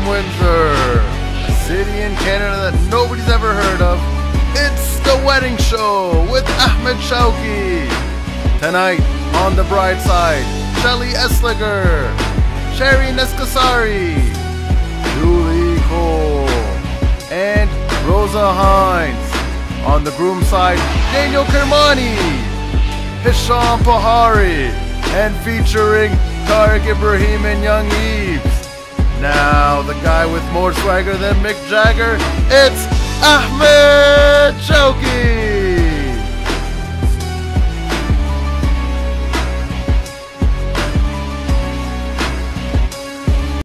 Windsor, a city in Canada that nobody's ever heard of. It's The Wedding Show with Ahmed Shawki. Tonight on the bride side, Shelly Esliger, Sherry Neskasari, Julie Cole, and Rosa Hines. On the groom side, Daniel Kermani, Hisham Pahari, and featuring Tariq Ibrahim and Young Eves. Now, the guy with more swagger than Mick Jagger, it's Ahmed Shawki.